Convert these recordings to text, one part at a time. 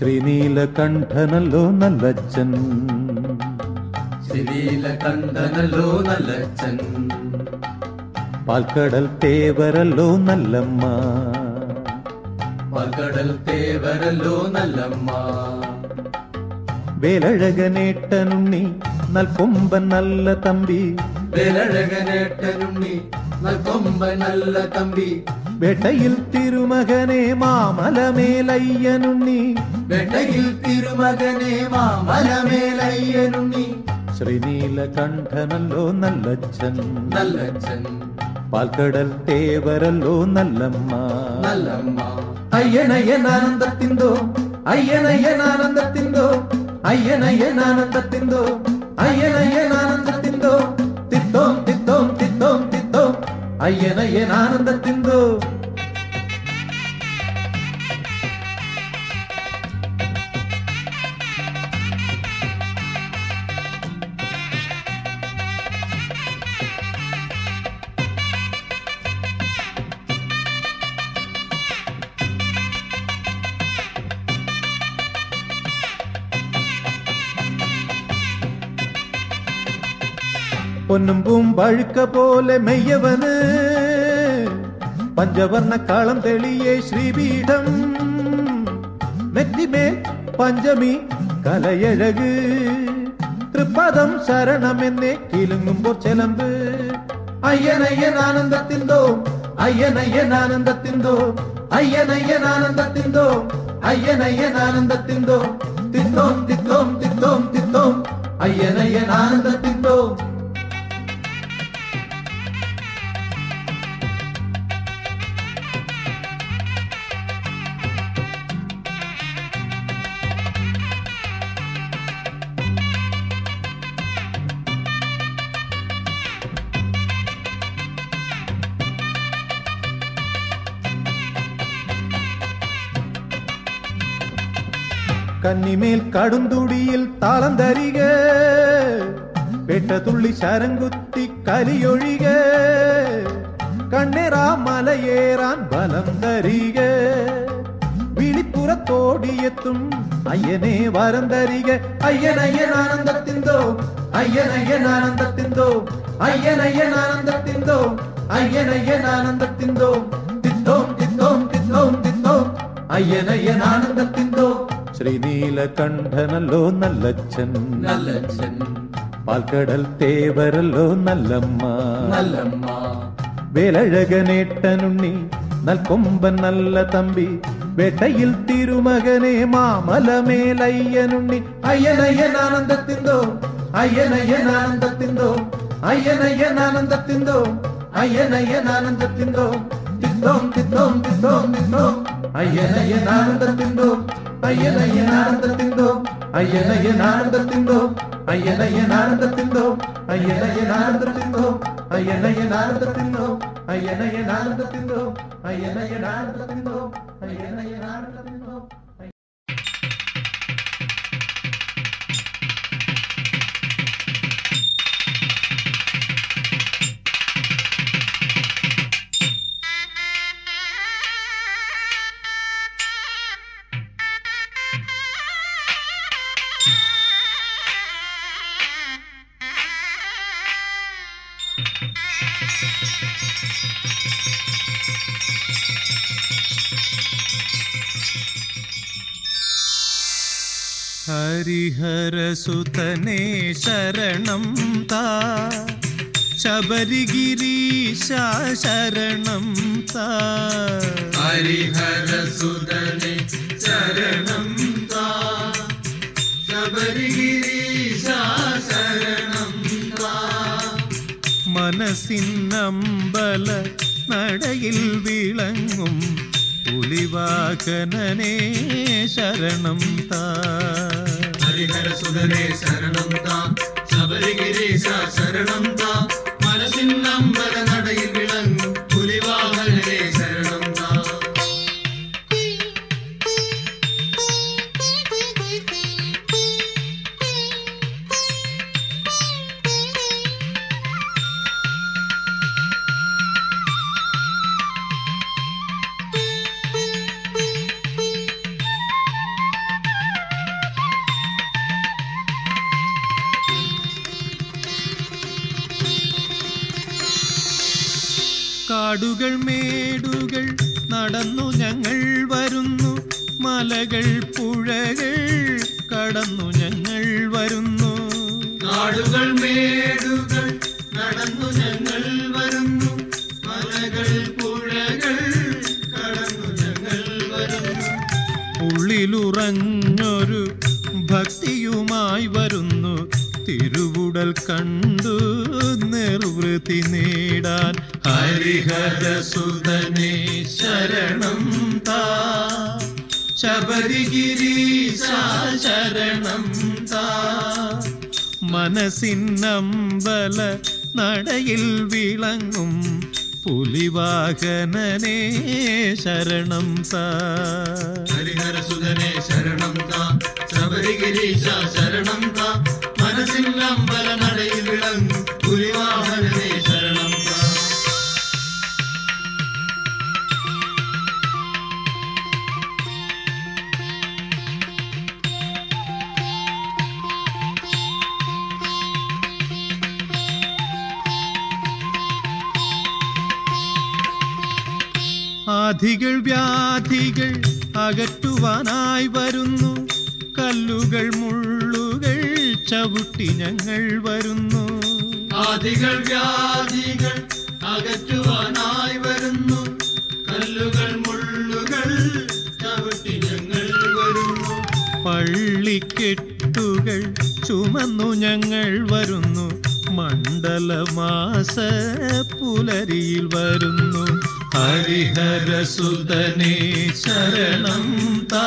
ശ്രീനീലകണ്ഠനല്ലോ നല്ലച്ഛൻ, ശ്രീനീലകണ്ഠനല്ലോ നല്ലച്ഛൻ. പാൽക്കടൽ തേവരല്ലോ നല്ലമ്മ, പാൽക്കടൽ തേവരല്ലോ നല്ലമ്മ. വേലഴകനേട്ടനുണ്ണി നൽകൊമ്പൻ നല്ല തമ്പി, വേലഴകനേട്ടനുണ്ണി നൽകൊമ്പൻ നല്ല തമ്പി. വേട്ടയിൽ തിരുമകനെ മാമലമേലയ്യനുണ്ണി, വേട്ടയിൽ തിരുമകനെ മാമലമേലയ്യനുണ്ണി. ശ്രീനീലകണ്ഠനല്ലോ നല്ലച്ഛൻ, നല്ലച്ഛൻ. പാൽക്കടൽ തേവരല്ലോ നല്ലമ്മ, നല്ലമ്മ. അയ്യനയ്യനാനന്ദത്തിന്തോ, അയ്യനയ്യനാനന്ദത്തിന്തോ, അയ്യനയ്യനാനന്ദത്തിന്തോ, അയ്യനയ്യനാനന്ദത്തിന്തോ, തിത്തോം തിത്തോം തിത്തോം തിത്തോം, അയ്യനയ്യനാനന്ദത്തിന്തോ. പൊന്നും പൂമ്പഴുക്ക പോലെ മെയ്യവന് പഞ്ചവർണ്ണ കാളം തെളിയേ ശ്രീപീഠം, നെറ്റിമേൽ പഞ്ചമി കലയഴക്, തൃപ്പദം ശരണമെന്നേ കിലുങ്ങുമ്പോൾ ചെലമ്പ്. അയ്യനയ്യനാനന്ദത്തിന്തോ, അയ്യനയ്യനാനന്ദത്തിന്തോ, അയ്യനയ്യനാനന്ദത്തിന്തോ, അയ്യനയ്യനാനന്ദത്തിന്തോ, തിത്തോം തിത്തോം തിത്തോം തിത്തോം, അയ്യനയ്യനാനന്ദത്തിന്തോ. കന്നിമേൽ കടുന്തുടിയിൽ താളം തരിക, പെട്ടതുള്ളി ശരംകുത്തി കലിയൊഴിക, കണ്ണേറാ മലയേറാൻ ബലം തരിക, വിളിപ്പുറത്തോടിയെത്തും അയ്യനെ വരം തരിക. അയ്യനയ്യനാനന്ദത്തിന്തോ, അയ്യനയ്യനാനന്ദത്തിന്തോ, അയ്യനയ്യനാനന്ദത്തിന്തോ, അയ്യനയ്യനാനന്ദത്തിന്തോ, തിത്തോം തിത്തോം തിത്തോം തിത്തോം, അയ്യനയ്യനാനന്ദത്തിന്തോ. ശ്രീനീലകണ്ഠനല്ലോ നല്ലച്ഛൻ, നല്ലച്ഛൻ. പാൽക്കടൽ തേവരല്ലോ നല്ലമ്മ, നല്ലമ്മ. വേലഴകനേട്ടനുണ്ണി നൽകൊമ്പൻ നല്ല തമ്പി, വേട്ടയിൽ തിരുമകനെ മാമലമേലയ്യനുണ്ണി. അയ്യനയ്യനാനന്ദത്തിന്തോ, അയ്യനയ്യനാനന്ദത്തിന്തോ, അയ്യനയ്യനാനന്ദത്തിന്തോ, അയ്യനയ്യനാനന്ദത്തിന്തോ, തിത്തോം തിത്തോം തിത്തോം തിത്തോം, അയ്യനയ്യനാനന്ദത്തിന്തോ, അയ്യനയ്യനാനന്ദത്തിന്തോ, അയ്യനയ്യനാനന്ദത്തിന്തോ, അയ്യനയ്യനാനന്ദത്തിന്തോ, അയ്യനയ്യനാനന്ദത്തിന്തോ, അയ്യനയ്യനാനന്ദത്തിന്തോ, അയ്യനയ്യനാനന്ദത്തിന്തോ, അയ്യനയ്യനാനന്ദത്തിന്തോ, അയ്യനയ്യനാനന്ദത്തിന്തോ. ഹരിഹരസുതനേ ശരണം താ, ശബരിഗിരീശ ശരണം താ. ഹരിഹരസുതനേ ശരണം താ, ശബരിഗിരീശ ശരണം താ. മനസ്സിന്നമ്പല നടയിൽ വിളങ്ങും പുലിവാഹനനേ ശരണം താ. ഹരിഹരസുതനേ ശരണം താ, ശബരിഗിരീശ ശരണം താ. മനസ്സിന്നമ്പല നടയിൽ വിളങ്ങും പുലിവാഹനനേ ശരണം താ. കാടുകൾ മേടുകൾ നടന്നു ഞങ്ങൾ വരുന്നു, മലകൾ പുഴകൾ കടന്നു ഞങ്ങൾ വരുന്നു. കാടുകൾ മേടുകൾ നടന്നു ഞങ്ങൾ വരുന്നു, മലകൾ പുഴകൾ കടന്നു ഞങ്ങൾ വരുന്നു. ഉള്ളിലുറഞ്ഞൊരു ഭക്തിയുമായി വരുന്നു, തിരുവുടൽ കണ്ടു നിർവൃത്തി നേടാൻ. ഹരിഹരസുതനേ ശരണം താ, ശബരിഗിരീശ ശരണം താ. മനസ്സിനമ്പല നടയിൽ വിളങ്ങും പുലിവാഹനനേ ശരണം താ. ഹരിഹരസുതനേ ശരണം താ, ശബരിഗിരീശ ശരണം താ. മനസ്സിനമ്പല നടയിൽ വിളങ്ങും പുലിവാഹനനേ ശരണം താ. ആധികൾ വ്യാധികൾ അകറ്റുവാനായി വരുന്നു, കല്ലുകൾ മുള്ളുകൾ ചവിട്ടി ഞങ്ങൾ വരുന്നു. ആധികൾ വ്യാധികൾ അകറ്റുവാനായി വരുന്നു, കല്ലുകൾ മുള്ളുകൾ ചവിട്ടി ഞങ്ങൾ വരുന്നു. പള്ളിക്കെട്ടുകൾ ചുമന്നു ഞങ്ങൾ വരുന്നു, മണ്ഡലമാസ പുലരിയിൽ വരുന്നു. ഹരിഹരസുതനേ ശരണം താ,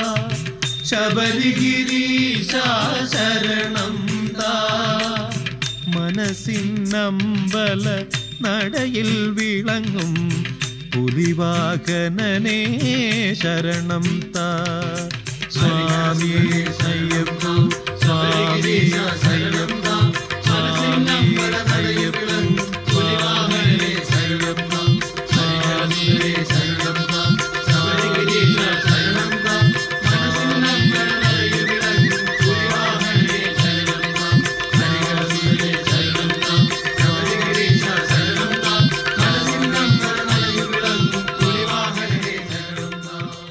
ശബരിഗിരീശ ശരണം താ. മനസ്സിനമ്പല നടയിൽ വിളങ്ങും പുലിവാഹനനേ ശരണം താ. സ്വാമി അയ്യപ്പ, സ്വാമി അയ്യപ്പ, സ്വാമി അയ്യപ്പ, സ്വാമി അയ്യപ്പ, സ്വാമി അയ്യപ്പ, ശബരിഗിരീശ ശരണം താ. മനസ്സിനമ്പല നടയിൽ വിളങ്ങും പുലിവാഹനനേ ശരണം താ. ഹരിഹരസുതനേ ശരണം താ, ശബരിഗിരീശ ശരണം താ. മനസ്സിനമ്പല നടയിൽ വിളങ്ങും പുലിവാഹനനേ ശരണം താ.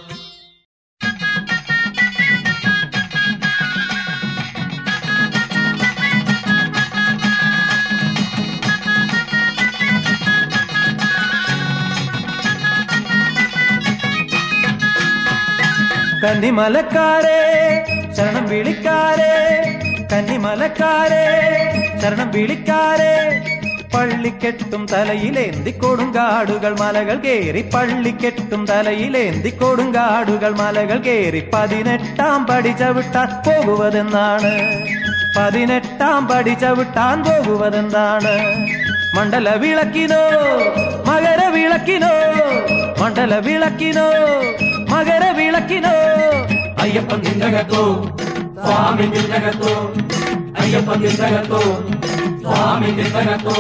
കന്നിമലക്കാരെ ശരണം വിളിക്കാരെ, കന്നിമലക്കാരെ ശരണം വിളിക്കാരെ. പള്ളിക്കെട്ടും തലയിലേന്തി കൊടുങ്കാടുകൾ മലകൾ കേറി, പള്ളിക്കെട്ടും തലയിലേന്തി കൊടുങ്കാടുകൾ മലകൾ കേറി. 18-ാം പടി ചവിട്ടാൻ പോകുവതെന്നാണ്, 18-ാം പടി ചവിട്ടാൻ പോകുവതെന്താണ്? മണ്ഡല വിളക്കിനോ മകര വിളക്കിനോ, മണ്ഡല വിളക്കിനോ മകര വിളക്കിനോ. അയ്യപ്പൻ നിന്നകത്തോ സ്വാമി നിന്നകത്തോ, അയ്യപ്പൻ നിന്നകത്തോ സ്വാമി നിന്നകത്തോ.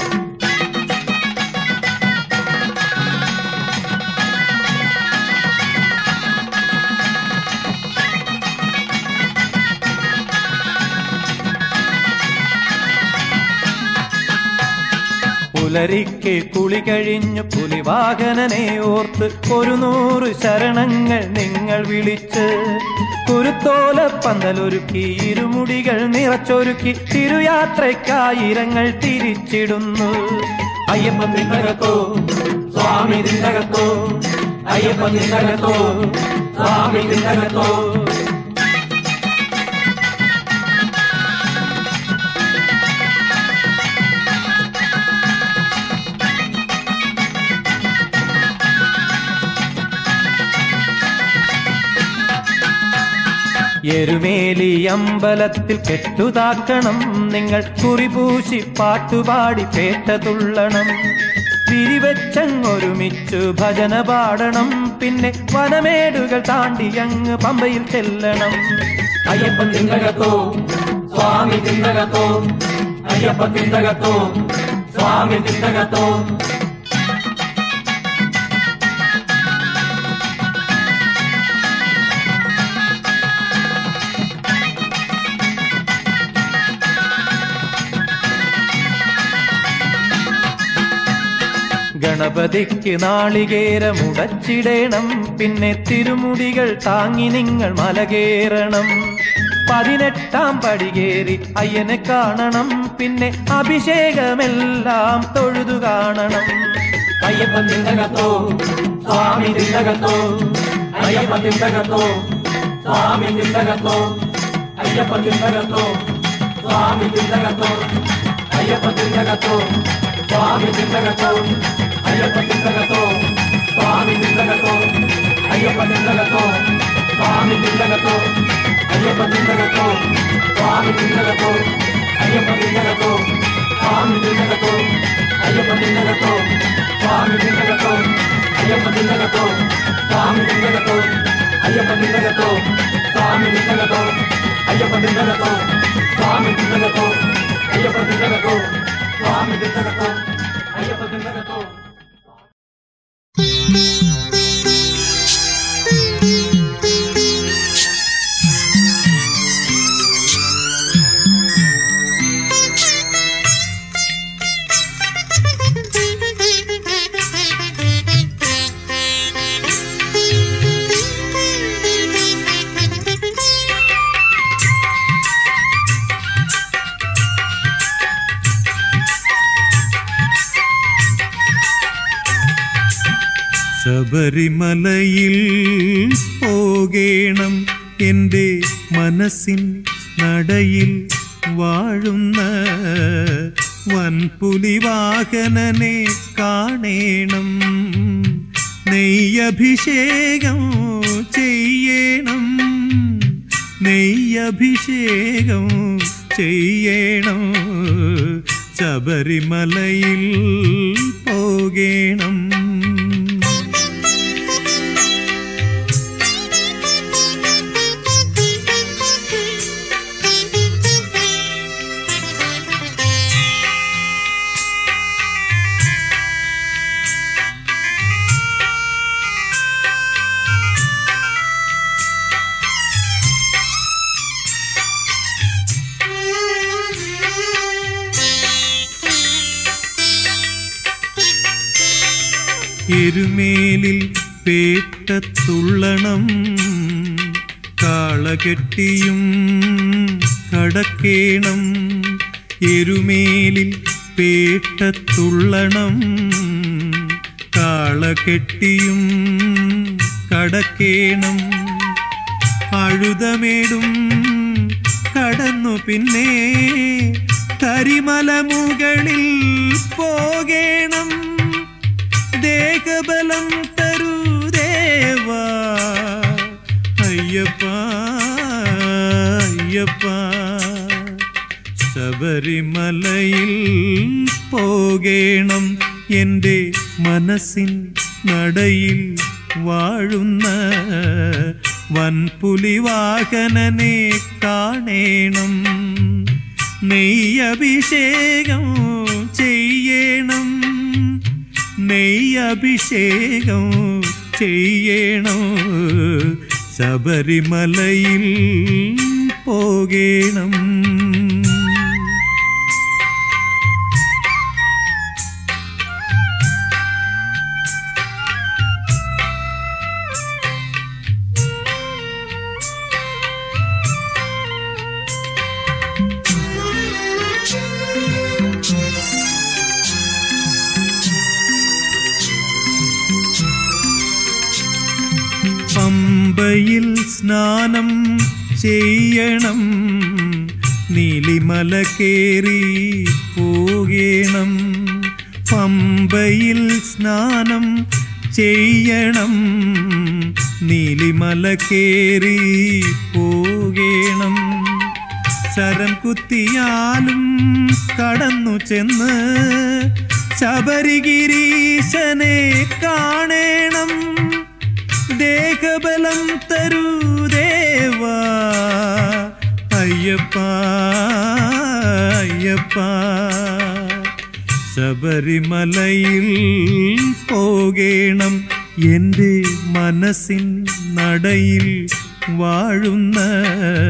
പുലരിക്ക് കുളി കഴിഞ്ഞു പുലിവാഹനനെ ഓർത്ത് 100 ശരണങ്ങൾ നിങ്ങൾ വിളിച്ച്, കുരുത്തോല പന്തലൊരുക്കി ഇരുമുടികൾ നിറച്ചൊരുക്കി തിരുയാത്രയ്ക്കായിരങ്ങൾ തിരിച്ചിടുന്നു. അയ്യപ്പൻ നിന്നകത്തോ സ്വാമി നിന്നകത്തോ, അയ്യപ്പൻ നിന്നകത്തോ സ്വാമി നിന്നകത്തോ. എരുമേലി അമ്പലത്തിൽ കെട്ടുതാക്കണം നിങ്ങൾ, കുറിപൂശി പാട്ടുപാടി പേട്ട തുള്ളണം. പിരിവെച്ചങ്ങൊരുമിച്ചു ഭജന പാടണം, പിന്നെ വനമേടുകൾ താണ്ടി അങ്ങ് പമ്പയിൽ ചെല്ലണം. അയ്യപ്പൻ നിന്നകത്തോ സ്വാമി നിന്നകത്തോ, അയ്യപ്പൻ നിന്നകത്തോ സ്വാമി നിന്നകത്തോ. ഗണപതിക്ക് നാളികേരമുടച്ചിടേണം, പിന്നെ തിരുമുടികൾ താങ്ങി നിങ്ങൾ മലകേറണം. 18 പടി കേറി അയ്യനെ കാണണം, പിന്നെ അഭിഷേകമെല്ലാം തൊഴുതു കാണണം. അയ്യപ്പൻ തിണ്ടകത്തോ സ്വാമി തിണ്ടകത്തോ, അയ്യപ്പൻ തിണ്ടകത്തോ സ്വാമി തിണ്ടകത്തോ, അയ്യപ്പൻ തിണ്ടകത്തോ സ്വാമി തിണ്ടകത്തോ, അയ്യപ്പൻ തിണ്ടകത്തോ സ്വാമി തിണ്ടകത്തോ, അയ്യപ്പൻ തിണ്ടകത്തോ സ്വാമി തിണ്ടകത്തോ, അയ്യപ്പൻ തിണ്ടകത്തോ സ്വാമി തിണ്ടകത്തോ, അയ്യപ്പൻ തിണ്ടകത്തോ സ്വാമി തിണ്ടകത്തോ, അയ്യപ്പൻ തിണ്ടകത്തോ സ്വാമി തിണ്ടകത്തോ, അയ്യപ്പൻ തിണ്ടകത്തോ സ്വാമി തിണ്ടകത്തോ, അയ്യപ്പൻ തിണ്ടകത്തോ സ്വാമി തിണ്ടകത്തോ, അയ്യപ്പൻ തിണ്ടകത്തോ സ്വാമി തിണ്ടകത്തോ, അയ്യപ്പൻ തിണ്ടകത്തോ സ്വാമി തിണ്ടകത്തോ, അയ്യപ്പൻ തിണ്ടകത്തോ സ്വാമി തിണ്ടകത്തോ, അയ്യപ്പൻ തിണ്ടകത്തോ. ശബരിമലയിൽ പോകേണം, എൻ്റെ മനസ്സിൻ നടയിൽ വാഴുന്ന വൻപുലിവാഹനനെ കാണേണം. നെയ്യഭിഷേകം ചെയ്യണം, നെയ്യഭിഷേകം ചെയ്യണം. ശബരിമലയിൽ പോകേണം. എരുമേലിൽ പേട്ടത്തുള്ളണം, കാളകെട്ടിയും കടക്കേണം. എരുമേലിൽ പേട്ടത്തുള്ളണം, കാളകെട്ടിയും കടക്കേണം. അഴുതമേടും കടന്നു പിന്നെ കരിമല മുകളിൽ പോകേണം. ദേഹബലം തരൂ ദേവാ അയ്യപ്പ അയ്യപ്പ. ശബരിമലയിൽ പോകേണം, എൻ്റെ മനസ്സിൻ നടയിൽ വാഴുന്ന വൻപുലിവാഹനനെ കാണേണം. നെയ്യഭിഷേകം ചെയ്യണം, നെയ്യഭിഷേകം ചെയ്യണം. ശബരിമലയിൽ പോകേണം. പമ്പയിൽ സ്നാനം ചെയ്യണം, നീലിമല കേറി പോകേണം. പമ്പയിൽ സ്നാനം ചെയ്യണം, നീലിമല കേറി പോകേണം. ശരം കുത്തിയാലും കടന്നു ചെന്ന് ശബരിഗിരീശനെ കാണേണം. ദേഹബലം തരൂ ദേവാ അയ്യപ്പ അയ്യപ്പ. ശബരിമലയിൽ പോകേണം, എൻ്റെ മനസ്സിൻ നടയിൽ വാഴുന്ന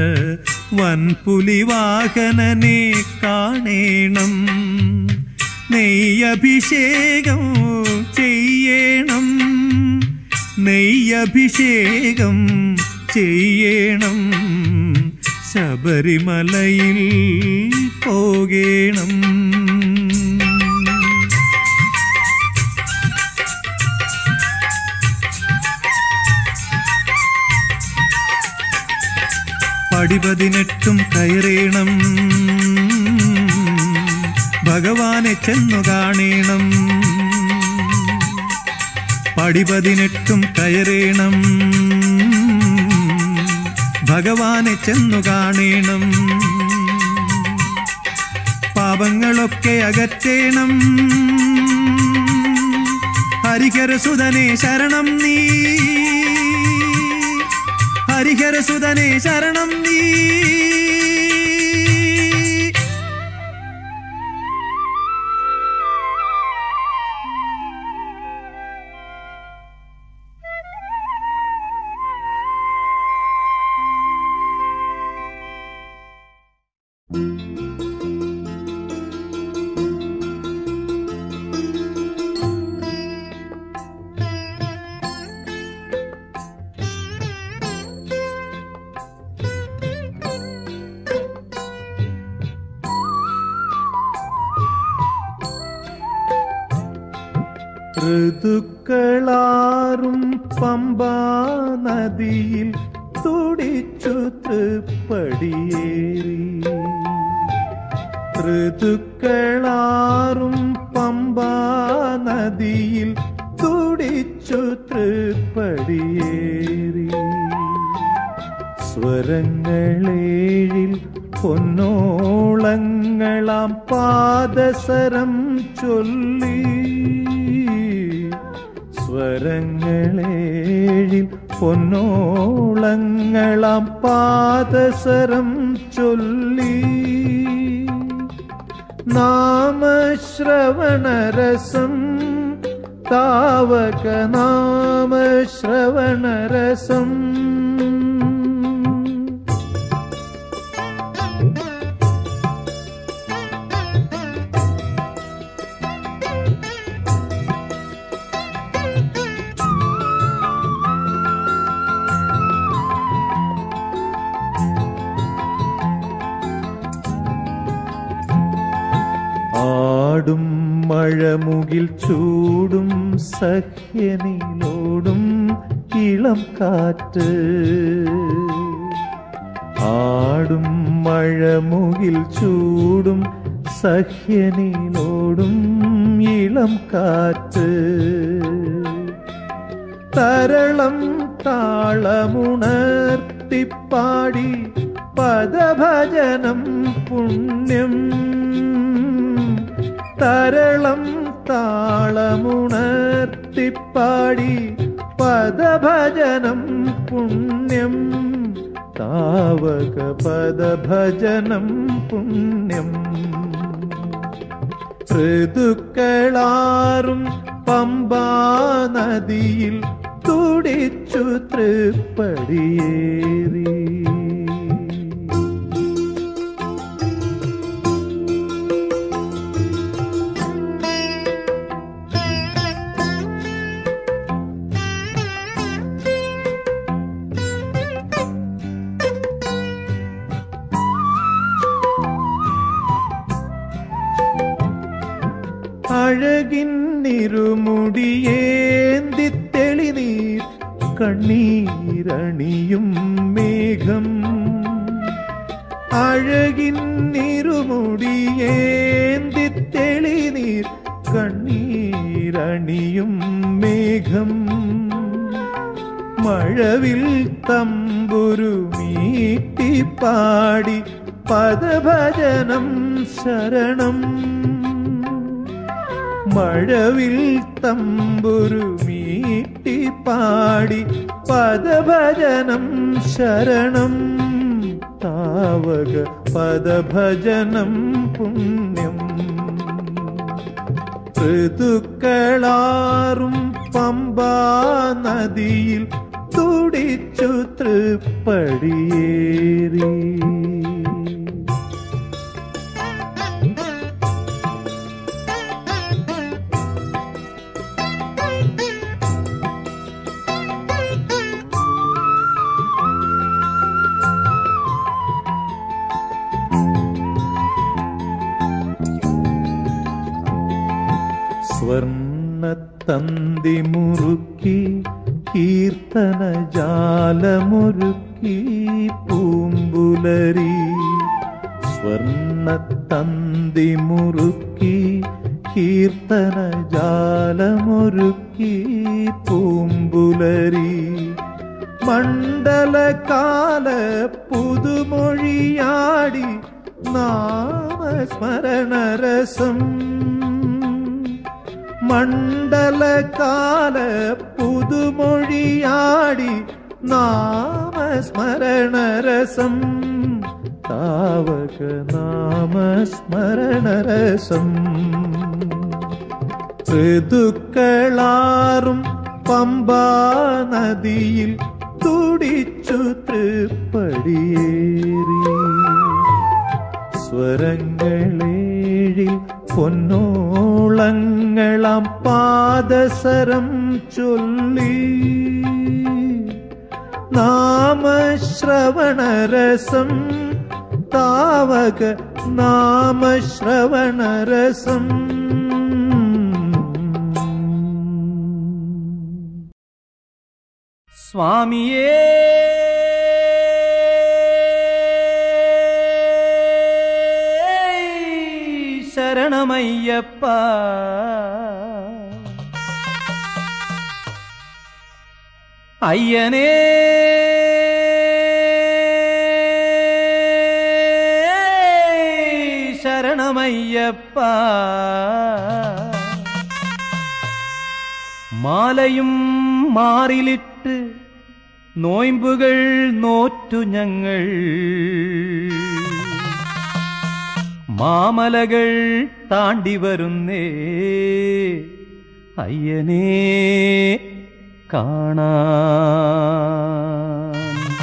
വൻപുലിവാഹനനെ കാണേണം. നെയ്യഭിഷേകം ചെയ്യണം, നെയ്യഭിഷേകം ചെയ്യണം, ശബരിമലയിൽ പോകണം. പടി 18 കയറേണം, ഭഗവാനെ ചെന്നു കാണേണം. പടി 18 കയറേണം, ഭഗവാനെ ചെന്നു കാണേണം. പാപങ്ങളൊക്കെ അകറ്റേണം, ഹരിഹരസുതനേ ശരണം നീ, ഹരിഹരസുതനേ ശരണം നീ. ഋതുക്കളാറും പമ്പാ നദിയിൽ തുടിച്ചു തൃപ്പടിയേറി, ഋതുക്കളാറും പമ്പാ നദിയിൽ തുടിച്ചു തൃപ്പടിയേറി. സ്വരങ്ങളേഴിൽ പൊന്നോളങ്ങളാം പാദസരം ചൊല്ലി, സ്വരങ്ങളേഴിൽ പൊന്നോളങ്ങളാം പാദസരം ചൊല്ലി. നാമശ്രവണരസം താവക നാമശ്രവണരസം. ആടും മഴമുകിൽ ചൂടും സഖ്യനിലോടും ഇളം കാറ്റ്, ആടും മഴമുകിൽ ചൂടും സഖ്യനിലോടും ഇളം കാറ്റ്. തരളം താളമുണർത്തിപ്പാടി പദഭജനം പുണ്യം, തരളം താളമുണർത്തിപ്പാടി പദഭജനം പുണ്യം, താവക പദഭജനം പുണ്യം. ഋതുക്കളാറും പമ്പാ നദിയിൽ തുടിച്ചു തൃപ്പടിയേറി. അഴകിന്നിരുമുടിയേന്തി തെളിനീർ കണ്ണീരണിയും മേഘം, അഴകിന്നിരുമുടിയേന്തി തെളിനീർ കണ്ണീരണിയും മേഘം. മഴവിൽ തമ്പുരു മീട്ടിപ്പാടി പദഭജനം ശരണം, മഴവിൽ തമ്പുരു മീട്ടിപ്പാടി പദഭജനം ശരണം, താവക പദഭജനം പുണ്യം. ഋതുക്കളാറും പമ്പാ നദിയിൽ തുടിച്ചു തൃപ്പടിയേറി. സ്വർണ്ണത്തന്തി മുറുക്കി കീർത്തനജാലമൊരുക്കി പൂമ്പുലരി. സ്വർണ്ണത്തന്തി മുറുക്കി കീർത്തനജാലമൊരുക്കി പൂമ്പുലരി. മണ്ഡലകാല പുതുമൊഴിയാടി നാമസ്മരണരസം. മണ്ഡലകാല പുതുമൊഴിയാടി നാമസ്മരണരസം. താവക നാമസ്മരണരസം. ഋതുക്കളാറും പമ്പാ നദിയിൽ തുടിച്ചു തൃപ്പടിയേറി. സ്വരങ്ങളേഴിൽ പൊന്നോളങ്ങളാം പാദസരം ചൊല്ലി. നാമശ്രവണരസം. താവക നാമശ്രവണരസം. സ്വാമിയേ ശരണമയ്യപ്പ. അയ്യനേ ശരണമയ്യപ്പ. മാലയും മാറിലിട്ട് നോയമ്പുകൾ നോറ്റു ഞങ്ങൾ. മാമലകൾ താണ്ടി വരുന്നേ അയ്യനേ കാണാൻ.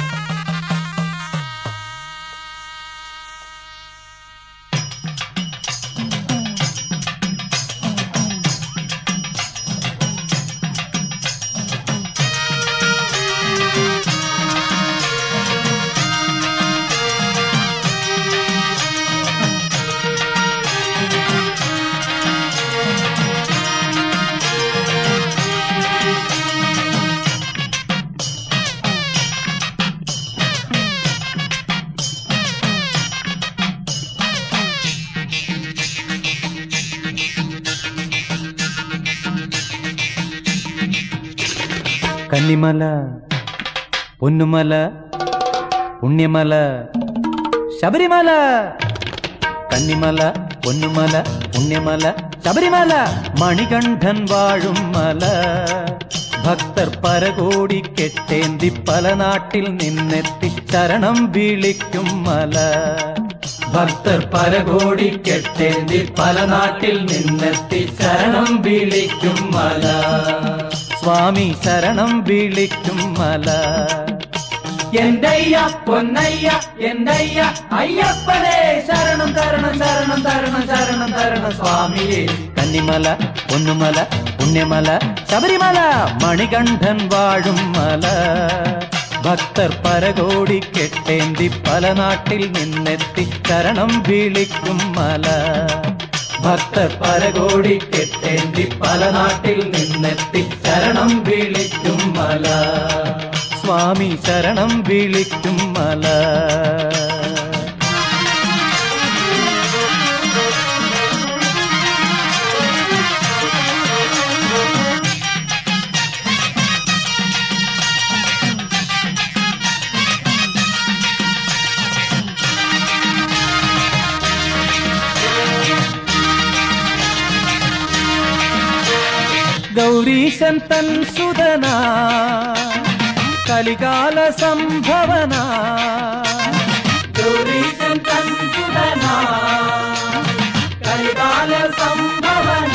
കന്നിമല പൊന്നുമല പുണ്യമല ശബരിമല. കന്നിമല പൊന്നുമല പുണ്യമല ശബരിമല. മണികണ്ഠൻ വാഴും മല. ഭക്തർ പരകോടി കെട്ടേന്തി പല നാട്ടിൽ നിന്നെത്തി ശരണം വിളിക്കും മല. ഭക്തർ പരകോടി കെട്ടേന്തി പല നാട്ടിൽ നിന്നെത്തി ശരണം വിളിക്കും മല. സ്വാമി ശരണം വിളിക്കും മല. എന്തയ്യ പൊന്നയ്യ എന്തയ്യ അയ്യപ്പനേ ശരണം തരണം ശരണം തരണം ശരണം തരണം സ്വാമിയേ. കന്നിമല പൊന്നുമല പുണ്യമല ശബരിമല. മണികണ്ഠൻ വാഴും മല. ഭക്തർ പരകോടി കെട്ടേന്തി പല നാട്ടിൽ നിന്നെത്തി ശരണം വിളിക്കും മല. ഭക്തർ പരകോടി കെട്ടേന്തി പല നാട്ടിൽ നിന്നെത്തി ശരണം വിളിക്കും മല. സ്വാമി ശരണം വിളിക്കും മല. ഗൗരീശൻ തൻ സുതന കലികാല സംഭവന. ഗൗരീശൻ തൻ സുതന കലികാല സംഭവന.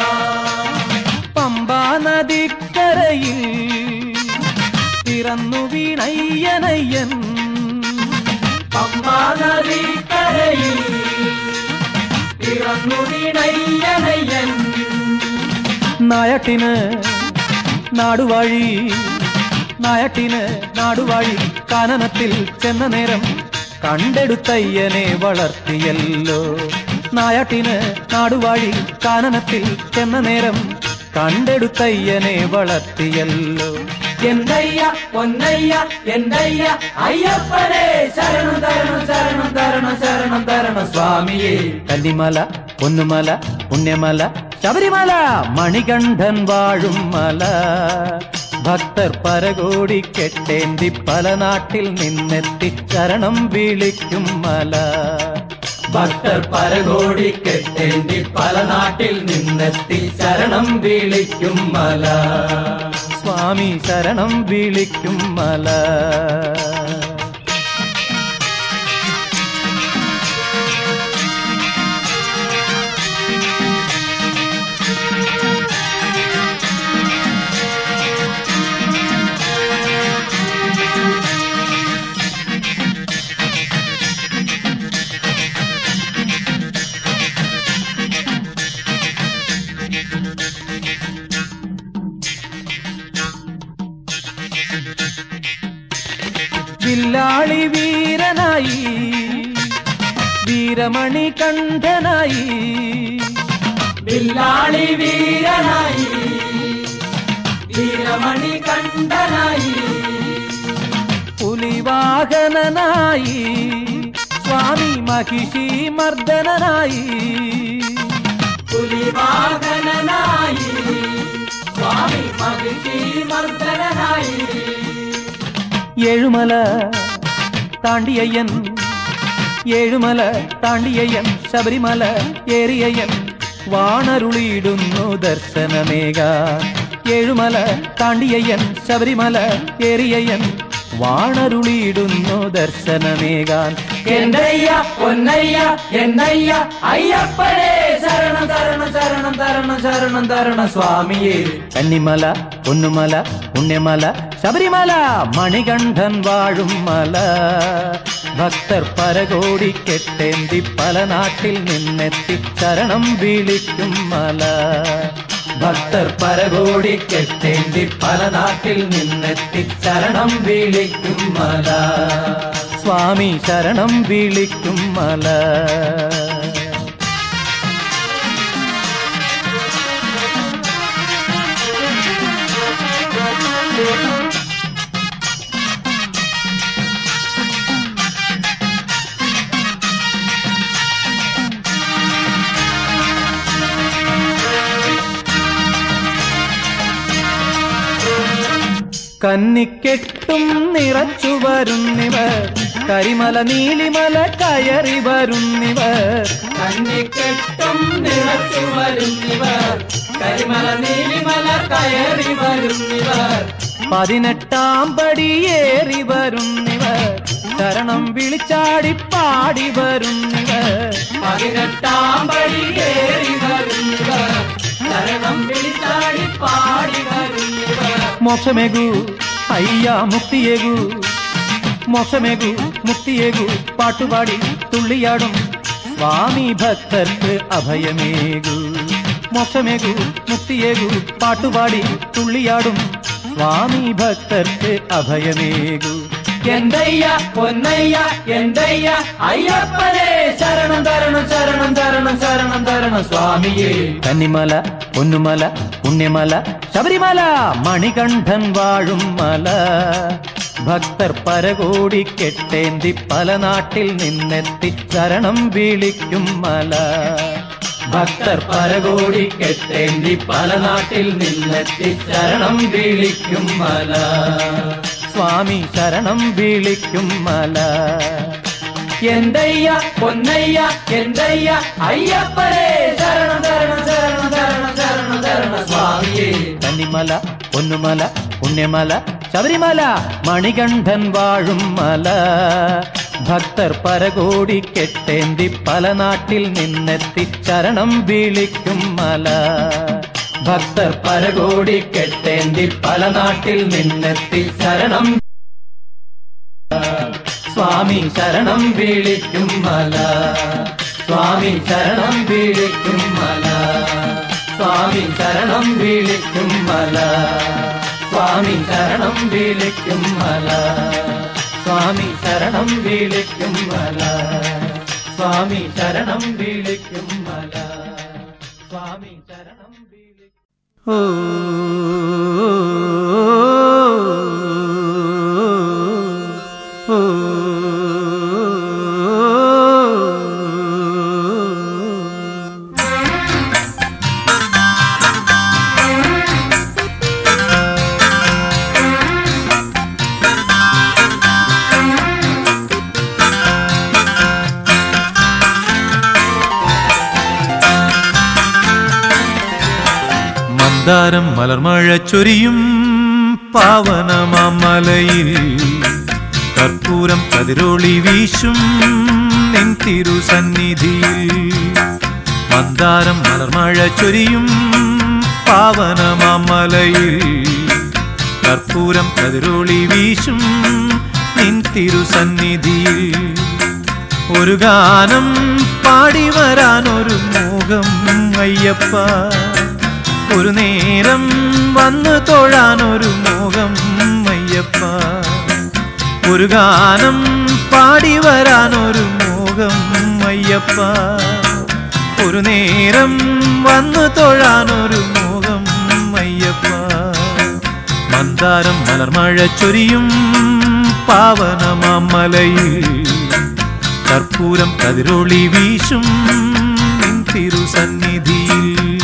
പമ്പാ നദിക്കരയിൽ പിറന്നു വീണയ്യനയ്യൻ. പമ്പാ നദിക്കരയിൽ പിറന്നു വീണയ്യനയ്യൻ. നായട്ടിന് നാടുവാഴി നായട്ടിന് നാടുവാഴി. കാനനത്തിൽ ചെന്ന നേരം കണ്ടെടുത്തയ്യനെ വളർത്തിയല്ലോ. നായാട്ടിന് നാടുവാഴി കാനനത്തിൽ ചെന്ന നേരം കണ്ടെടുത്തയ്യനെ വളർത്തിയല്ലോ. എന്തയ്യ പൊന്നയ്യ എന്തയ്യ അയ്യപ്പനെ ശരണം തരണം ശരണം തരണം ശരണം തരണം സ്വാമിയെ. കന്നിമല പൊന്നുമല പുണ്യമല ശബരിമല മണികണ്ഠൻ വാഴും മല. ഭക്തർ പരകോടി കെട്ടേന്തി പല നാട്ടിൽ നിന്നെത്തി ശരണം വിളിക്കും മല. ഭക്തർ പരകോടി കെട്ടേന്തി പല നാട്ടിൽ നിന്നെത്തി ശരണം വിളിക്കും മല. സ്വാമി ശരണം വിളിക്കും മല. വില്ലാളി വീരനായി വീരമണി കണ്ഠനായി. വില്ലാളി വീരനായി വീരമണി കണ്ഠനായി. പുലിവാഹനനായി സ്വാമി മഹിഷി മർദ്ദനായി. പുലിവാഹനനായി സ്വാമി മഹിഷി മർദ്ദനായി. ഏഴുമല താണ്ടിയയ്യൻ ഏഴുമല താണ്ടിയയ്യൻ ശബരിമല ഏറിയയ്യൻ വാണരുളിയിടുന്നു ദർശനമേകാൻ. ഏഴുമല താണ്ടിയയ്യൻ ശബരിമല ഏറിയയ്യൻ വാണരുളിയിടുന്നു ദർശനമേകാൻ. എന്തയ്യ പൊന്നയ്യ എന്നയ്യ അയ്യപ്പനെ ശരണം തരണം ശരണം തരണം ശരണം തരണം സ്വാമിയെ. കന്നിമല പൊന്നുമല പുണ്യമല ശബരിമല മണികണ്ഠൻ വാഴും മല. ഭക്തർ പരകോടി കെട്ടേന്തി പല നാട്ടിൽ നിന്നെത്തി ശരണം വിളിക്കും മല. ഭക്തർ പരകോടി കെട്ടേന്തി പല നാട്ടിൽ നിന്നെത്തി ശരണം വിളിക്കും മല. സ്വാമി ശരണം വിളിക്കും മല. കന്നിക്കെട്ടും നിറച്ചു വരുന്നിവർ കരിമല നീലിമല കയറി വരുന്നിവർ. കന്നിക്കെട്ടും നിറച്ചു വരുന്നിവർ കരിമല നീലിമല കയറി വരുന്നിവർ. 18 പടിയേറി വരുന്നിവർ ശരണം വിളിച്ചാടി പാടി വരുന്നിവർ. 18 പടിയേറി വരുന്നിവർ ശരണം വിളിച്ചാടി പാടി വരുന്നിവർ. മോക്ഷമേകു അയ്യാ മുക്തിയേകു മോക്ഷമേകു മുക്തിയേകു പാട്ടുപാടി തുള്ളിയാടും സ്വാമി ഭക്തർക്ക് അഭയമേകു. മോക്ഷമേകു മുക്തിയേകു പാട്ടുപാടി തുള്ളിയാടും സ്വാമി ഭക്തർക്ക് അഭയമേകു. എന്തയ്യ പൊന്നയ്യ എന്തയ്യ അയ്യപ്പനെ ശരണം തരണം ശരണം തരണം ശരണം തരണം സ്വാമിയെ. കന്നിമല പൊന്നുമല പുണ്യമല ശബരിമല മണികണ്ഠൻ വാഴും മല. ഭക്തർ പരകോടി കെട്ടേന്തി പല നാട്ടിൽ നിന്നെത്തി ശരണം വിളിക്കും മല. ഭക്തർ പരകോടി കെട്ടേന്തി പല നാട്ടിൽ നിന്നെത്തി ശരണം വിളിക്കും മല. സ്വാമി ശരണം വിളിക്കും മല. എന്തയ്യ പൊന്നയ്യ എന്തയ്യ അയ്യപ്പനെ ശരണം തരണം ശരണം തരണം ശരണം തരണം സ്വാമിയെ. കന്നിമല പൊന്നുമല പുണ്യമല ശബരിമല മണികണ്ഠൻ വാഴും മല. ഭക്തർ പരകോടി കെട്ടേന്തി പല നാട്ടിൽ നിന്നെത്തി ശരണം വിളിക്കും മല. ഭക്തർ പരകോടി കെട്ടേന്തി പല നാട്ടിൽ നിന്നെത്തി ശരണം. സ്വാമി ശരണം വിളിക്കും മല. സ്വാമി ശരണം വിളിക്കും മല. സ്വാമി ശരണം വിളിക്കും മല. സ്വാമി ശരണം വിളിക്കും മല. സ്വാമി ശരണം വിളിക്കും മല. സ്വാമി ശരണം വിളിക്കും മല, സ്വാമി ശരണം വിളിക്കും. ഓ മന്ദാരം മലർമഴ ചൊരിയും പാവനമാമലയിൽ കർപ്പൂരം കതിരൊളി വീശും നിൻ തിരുസന്നിധിയിൽ. മന്ദാരം മലർമഴ ചൊരിയും പാവനമാമലയിൽ കർപ്പൂരം കതിരൊളി വീശും നിൻ തിരുസന്നിധിയിൽ. ഒരു ഗാനം പാടി വരാനൊരു മോഹം അയ്യപ്പ, ഒരു നേരം വന്നു തൊഴാനൊരു മോഹം അയ്യപ്പ. ഒരു ഗാനം പാടി വരാനൊരു മോഹം അയ്യപ്പ, ഒരു നേരം വന്നു തൊഴാനൊരു മോഹം അയ്യപ്പ. മന്ദാരം മലർമഴ ചൊരിയും പാവനമാമലയിൽ കർപ്പൂരം കതിരൊളി വീശും നിൻ തിരുസന്നിധിയിൽ.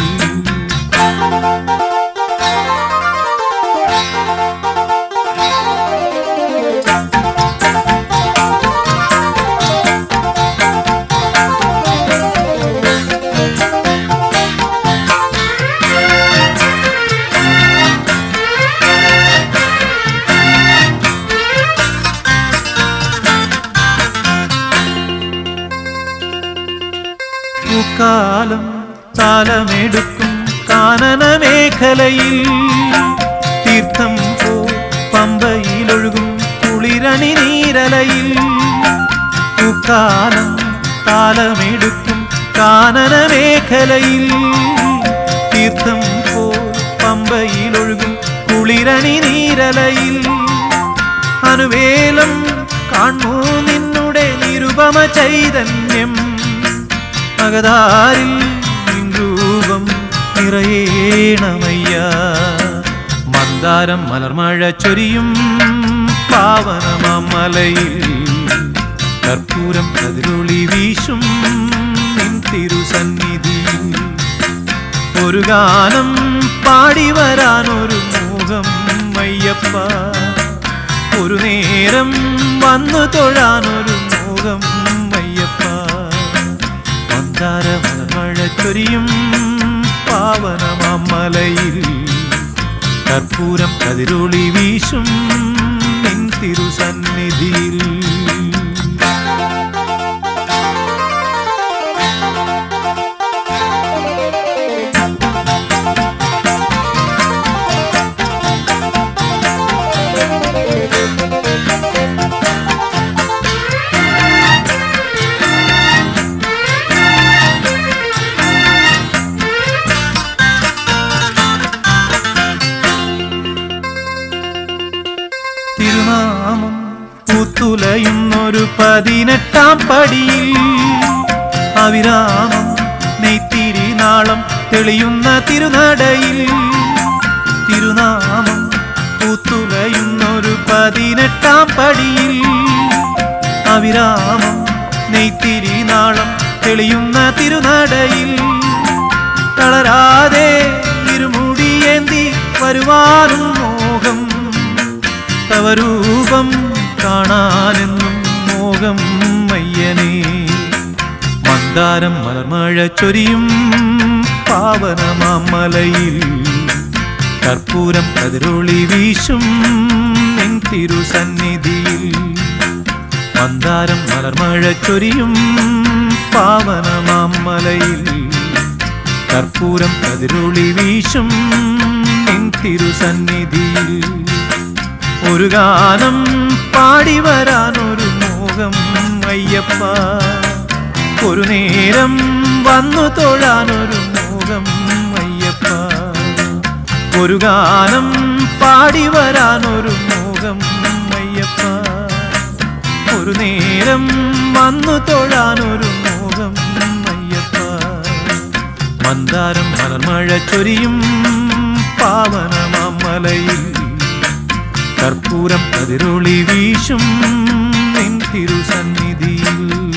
കാലം താലമെടുക്കും കാനന മേഖലയിൽ തീർത്ഥം പോ പമ്പയിലൊഴുകും കുളിരണി നീരലയിൽ. കാലം താലമെടുക്കും കാനന മേഖലയിൽ തീർത്ഥം പോ പമ്പയിലൊഴുകും കുളിരണി നീരലയിൽ. അനുവേലം കാണൂ നിന്നുടെ നിരുപമ ചൈതന്യം, അകതാരിൽ നിൻ രൂപം നിറയേണമയ്യ. മന്ദാരം മലർമഴ ചൊരിയും പാവനമാമലയിൽ കർപ്പൂരം കതിരൊളി വീശും നിൻ തിരുസന്നിധിയിൽ. ഒരു ഗാനം പാടി വരാനൊരു മോഹം അയ്യപ്പ, ഒരു നേരം വന്നു തൊഴാനൊരു മോഹം അയ്യപ്പ. മന്ദാരമലർമഴ ചൊരിയും പാവനമാമലയിൽ കർപ്പൂരം കതിരൊളി വീശും നിൻ തിരുസന്നിധിയിൽ. തിരുനാമം പൂത്തുലയുന്നൊരു 18-ാം പടിയിൽ അവിരാമം നെയ്ത്തിരി നാളം തെളിയുന്ന തിരുനടയിൽ. തിരുനാമം പൂത്തുലയുന്നൊരു 18-ാം പടിയിൽ അവിരാമം നെയ്ത്തിരി നാളം തെളിയുന്ന തിരുനടയിൽ. തളരാതെ ഇരുമുടിയേന്തി വരുവാനും മോഹം, തവരൂപം കാണാനെന്നും മോഹം അയ്യനേ. മന്ദാരം മലർമഴ ചൊരിയും പാവനമാമലയിൽ കർപ്പൂരം കതിരൊളി വീശും നിൻ തിരുസന്നിധിയിൽ. മന്ദാരം മലർമഴ ചൊരിയും പാവനമാമലയിൽ കർപ്പൂരം കതിരൊളി വീശും നിൻ തിരുസന്നിധിയിൽ. ഒരു ഗാനം പാടി വരാനൊരു മോഹം അയ്യപ്പ, ഒരു നേരം വന്നു തൊഴാനൊരു മോഹം അയ്യപ്പ. ഒരു ഗാനം പാടി വരാനൊരു മോഹം അയ്യപ്പ, ഒരു നേരം വന്നു തൊഴാനൊരു മന്ദാരം മലർമഴ ചൊരിയും പാവനമാമലയിൽ കർപ്പൂരം കതിരൊളി വീശും നിൻ തിരുസന്നിധിയിൽ.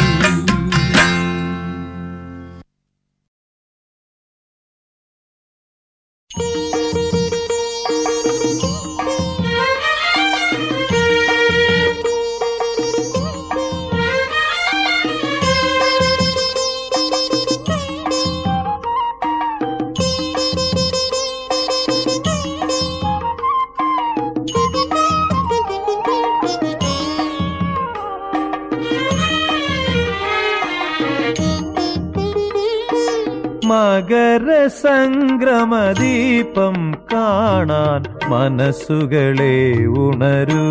മകരസംക്രമദീപം കാണാൻ മനസ്സുകളെ ഉണരൂ.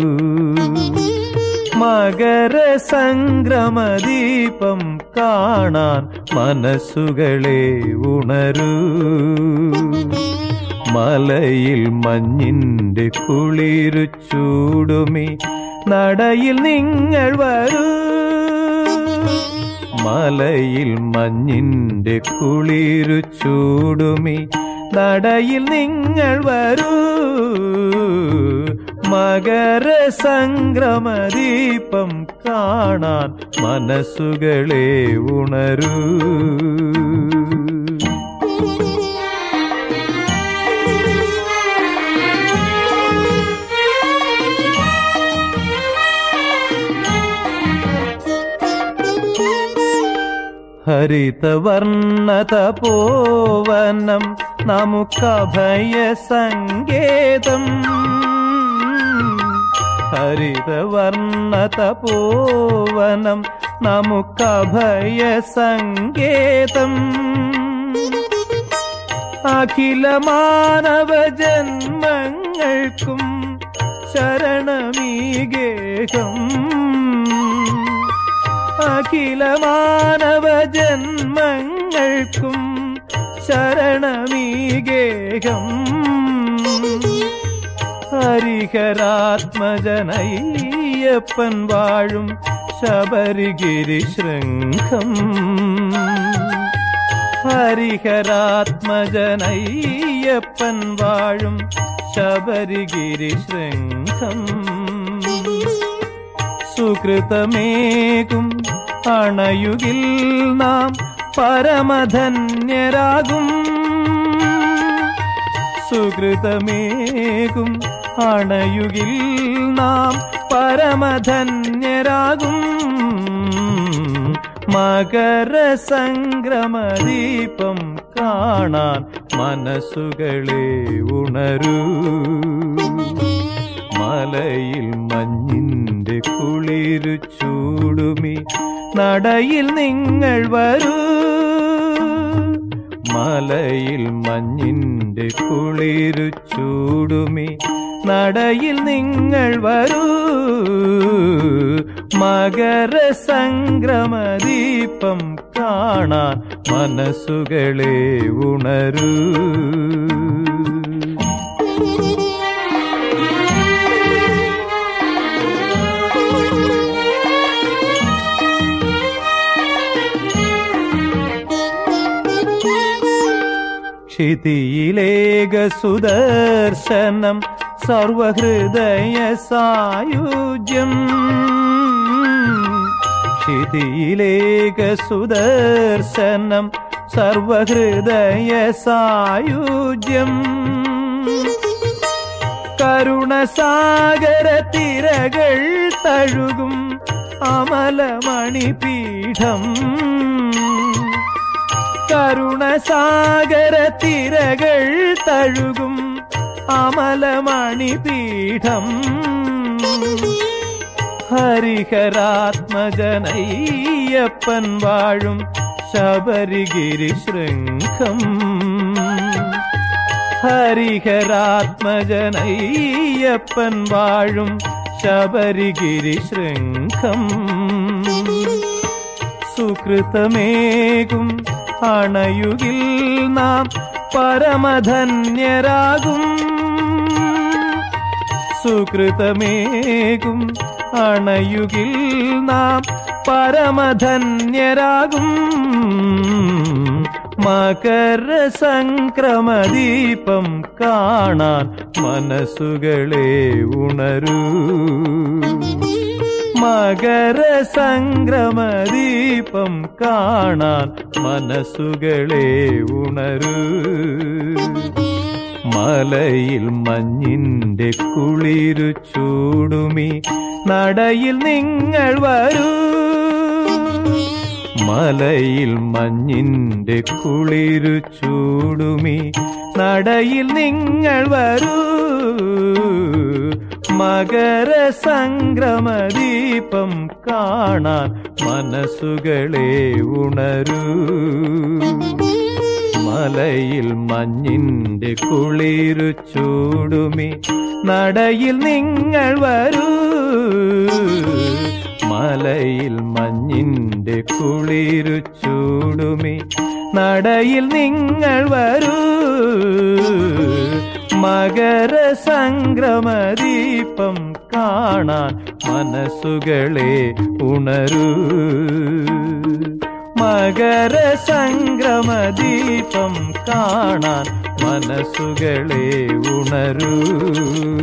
മകരസംക്രമദീപം കാണാൻ മനസ്സുകളെ ഉണരൂ. മലയിൽ മഞ്ഞിന്റെ കുളിരു ചൂടുമി നടയിൽ നിങ്ങൾ വരൂ. മലയിൽ മഞ്ഞിന്റെ കുളിരു ചൂടുമി നടയിൽ നിങ്ങൾ വരൂ. മകരസംക്രമദീപം കാണാൻ മനസ്സുകളെ ഉണരൂ. ഹരിതവർണ്ണതപോവനം നമുക്കഭയ സങ്കേതം. ഹരിതവർണ്ണതപോവനം നമുക്കഭയ സങ്കേതം. അഖില മാനവ ജന്മങ്ങൾക്കും ശരണമീ ഗേഹം. അഖില മാനവ ജന്മങ്ങൾക്കും ശരണമീ ഗേഹം. ഹരിഹരാത്മജനയ്യപ്പൻ വാഴും ശബരിഗിരി ശൃംഖം. ഹരിഹരാത്മജനയ്യപ്പൻ വാഴും ശബരിഗിരി ശൃംഖം. സുകൃതമേകും അണയുകിൽ നാം പരമധന്യരാകും. സുകൃതമേകും അണയുകിൽ നാം പരമധന്യരാകും. മകരസംക്രമദീപം കാണാൻ മനസ്സുകളെ ഉണരൂ. മലയിൽ മഞ്ഞിന്റെ കുളിരു ചൂടുമി നടയിൽ നിങ്ങൾ വരൂ. മലയിൽ മഞ്ഞിന്റെ കുളിരു ചൂടുമി നടയിൽ നിങ്ങൾ വരൂ. മകരസംക്രമദീപം കാണാൻ മനസ്സുകളെ ഉണരൂ. ക്ഷിതിയിലേക സുദർശനം സർവഹൃദയ സായുജ്യം. ക്ഷിതിയിലേക സുദർശനം സർവഹൃദയ സായുജ്യം. കരുണസാഗര തിരകൾ തഴുകും അമലമണിപീഠം. കരുണസാഗര തിരകൾ തഴുകും അമലമണിപീഠം. ഹരിഹരാത്മജനയ്യപ്പൻ വാഴും ശബരിഗിരി ശൃംഖം. ഹരിഹരാത്മജനയ്യപ്പൻ വാഴും ശബരിഗിരി ശൃംഖം. സുകൃതമേകും അണയുകിൽ നാം പരമധന്യരാകും. സുകൃതമേകും അണയുകിൽ നാം പരമധന്യരാകും. മകര സംക്രമദീപം കാണാൻ മനസ്സുകളെ ഉണരൂ. മകര സംക്രമദീപം കാണാൻ മനസ്സുകളെ ഉണരൂ. മലയിൽ മഞ്ഞിന്റെ കുളിരു ചൂടുമി നടയിൽ നിങ്ങൾ വരൂ. മലയിൽ മഞ്ഞിന്റെ കുളിരു ചൂടുമി നടയിൽ നിങ്ങൾ വരൂ. മകര സംക്രമദീപം കാണാൻ മനസ്സുകളെ ഉണരൂ. മലയിൽ മഞ്ഞിന്റെ കുളിരു ചൂടുമി നടയിൽ നിങ്ങൾ വരൂ. മലയിൽ മഞ്ഞിന്റെ കുളിരു ചൂടുമി നടയിൽ നിങ്ങൾ വരൂ. മകര സംക്രമദീപം കാണാൻ മനസ്സുകളെ ഉണരൂ. മകര സംക്രമദീപം കാണാൻ മനസ്സുകളെ ഉണരൂ.